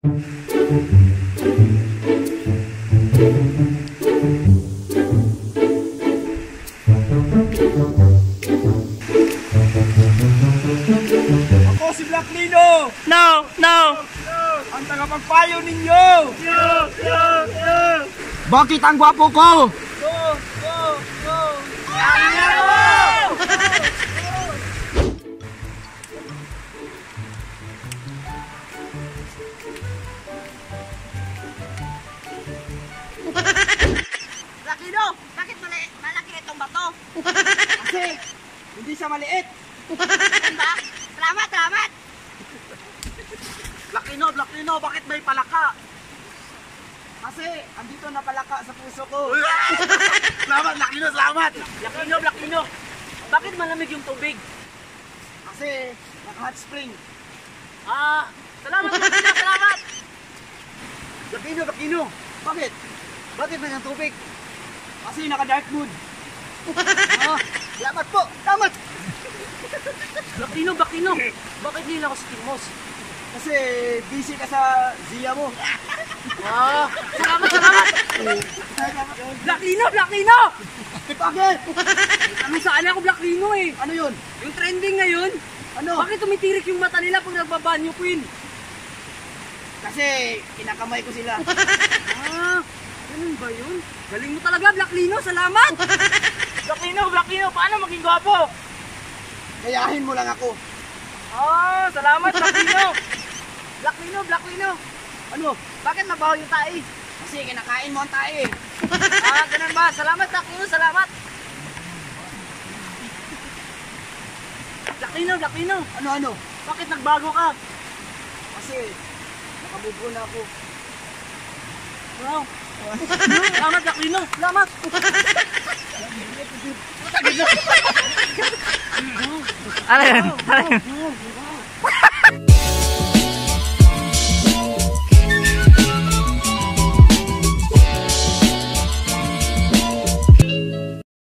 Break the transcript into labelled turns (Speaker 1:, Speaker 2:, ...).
Speaker 1: Ako si Black Lino!
Speaker 2: No!
Speaker 1: Ang tagapagpayo ninyo! Bakit ang gwapo ko?
Speaker 3: Black Lino, bakit malaki itong bato?
Speaker 1: Kasi hindi siya maliit.
Speaker 3: Ano ba? Salamat!
Speaker 1: Black Lino, bakit may palaka? Kasi andito na palaka sa puso ko. Salamat, Black Lino, salamat!
Speaker 2: Black Lino! Bakit malamig yung tubig?
Speaker 1: Kasi naka-hot spring.
Speaker 2: Salamat Black Lino! Salamat!
Speaker 1: Black Lino, bakit? Bakit may ng tubig? Kasi naka-dark mood. Salamat po, salamat!
Speaker 2: Black Lino! Bakit nila ako sa Timos?
Speaker 1: Kasi busy ka sa Zia mo.
Speaker 2: Salamat! Black Lino!
Speaker 1: Bakit?
Speaker 2: Ano saan ako Black Lino eh?
Speaker 1: Ano yun?
Speaker 2: Yung trending ngayon?
Speaker 1: Ano?
Speaker 2: Bakit tumitirik yung mata nila pag nagbabanyo Queen?
Speaker 1: Kasi kinakamay ko sila.
Speaker 2: Ganun ba yun? Galing mo talaga Black Lino! Salamat! Black Lino! Paano maging gwapo?
Speaker 1: Gayahin mo lang ako.
Speaker 2: Salamat Black Lino! Black Lino!
Speaker 1: Ano?
Speaker 2: Bakit mabaho yung tae?
Speaker 1: Kasi kinakain mo ang tae.
Speaker 2: Ganun ba? Salamat Black Lino! Salamat! Black Lino!
Speaker 1: Ano?
Speaker 2: Bakit nagbago ka?
Speaker 1: Kasi nakabubo na ako.
Speaker 2: Wow! Salamat Black Lino! Salamat! Ano yan?